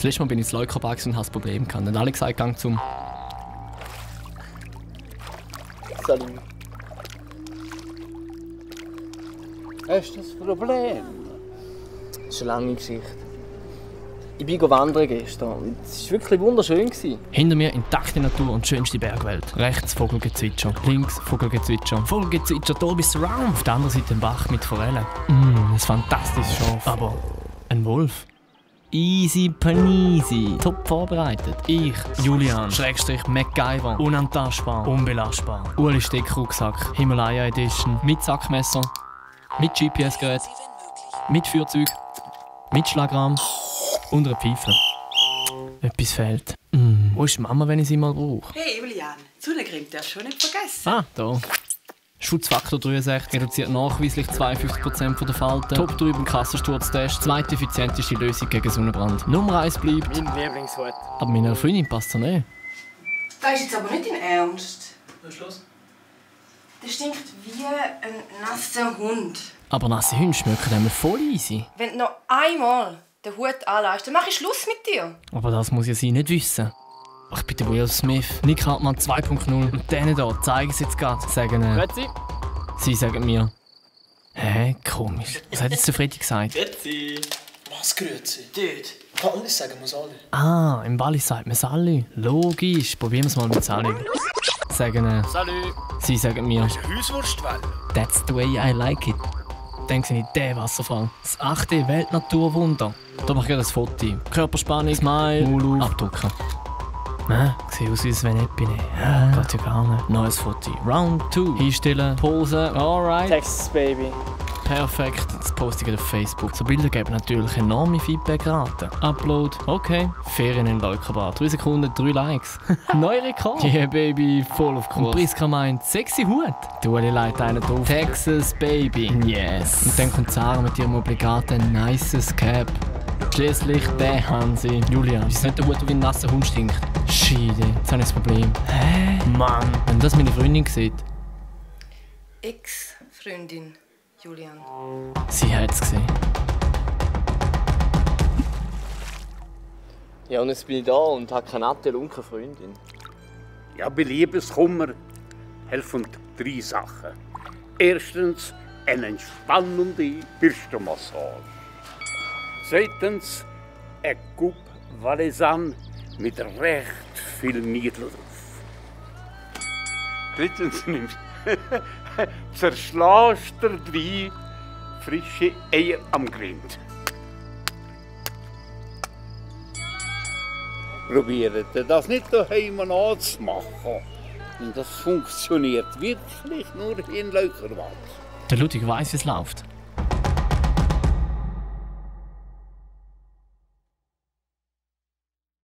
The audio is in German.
Das letzte Mal bin ich ins Leukerbad und habe ein Problem gehabt. Dann haben alle gesagt, gang zum... Salut. Hast du das Problem? Das ist eine lange Geschichte. Ich bin wandern gestern und es war wirklich wunderschön. Hinter mir intakte Natur und schönste Bergwelt. Rechts Vogelgezwitscher, links Vogelgezwitscher. Vogelgezwitscher, Dolby Surround. Auf der anderen Seite ein Bach mit Forellen. Ein fantastisches Schaf. Aber ein Wolf. Easy Panisi. Top vorbereitet. Ich, Julian, Schrägstrich MacGyver. Unantastbar. Unbelastbar. Uli Steckrucksack. Himalaya Edition. Mit Sackmesser. Mit GPS-Gerät. Mit Feuerzeug. Mit Schlagrahm. Und einer Pfeife. Etwas fehlt. Wo ist Mama, wenn ich sie mal brauche? Hey Julian, Sonnencreme darfst du schon nicht vergessen. Ah, da. Schutzfaktor 63 reduziert nachweislich 52% der Falten. Top 3 beim Kassensturztest. Zweite effizienteste Lösung gegen Sonnenbrand. Nummer 1 bleibt. Mein Lieblingshut. Aber meiner Freundin passt er nicht. Das ist jetzt aber nicht dein Ernst. Was ist los? Der stinkt wie ein nasser Hund. Aber nasse Hunde schmecken einmal voll easy. Wenn du noch einmal den Hut anlässt, dann mache ich Schluss mit dir. Aber das muss ja sie nicht wissen. Ich bin der Will Smith, Nick Hartmann 2.0 und denen hier zeigen sie jetzt gerade. Sagen, Grüezi. sie sagen mir. Hä, komisch. Was hat jetzt der Freddy gesagt? Grüezi. Was, grüezi? Dort. Alles sagen wir alle. Ah, im Wallis sagt man Sally. Logisch, probieren wir es mal mit Sally. Sagen, Salut. sie sagen mir. Das ist eine Hauswurstwelle. That's the way I like it. Dann sehe ich den Wasserfall. Das 8. Weltnaturwunder. Da mache ich gerade ein Foto. Körperspannung, Smile, Mulu, abdrucken. Sieht aus wie ein Sven-Epine. Geht ja gar nicht. Neues Foto. Round 2. Einstellen, Pose, alright. Texas, Baby. Perfekt. Das poste ich auf Facebook. So Bilder geben natürlich enorme Feedback-Raten. Upload, okay. Ferien in Leukerbad. 3 Sekunden, 3 Likes. Neuer Rekord. Yeah, Baby, voll auf Kurs. Und Priska meint, sexy Hut. Du leitet einen drauf. Texas, Baby. Yes. Und dann kommt Sarah mit ihrem obligaten nices Cap. Schließlich der Hansi. Julian, ist nicht der Hut, der wie ein nasser Hund stinkt? Scheide, jetzt habe ich das Problem. Hä? Mann, wenn das meine Freundin sieht. Ex-Freundin, Julian. Sie hat es gesehen. Ja, und jetzt bin ich da und habe keine nette, lunke Freundin. Ja, bei Liebeskummer helfen 3 Sachen. Erstens eine entspannende Bürstenmassage. Zweitens ein Coupe Valaisanne mit recht viel Niedel drauf. Drittens zerschlägst du 3 frische Eier am Grind. Probiert das nicht daheim anzumachen. Und das funktioniert wirklich nur in Leukerbad. Der Ludwig weiss, wie es läuft.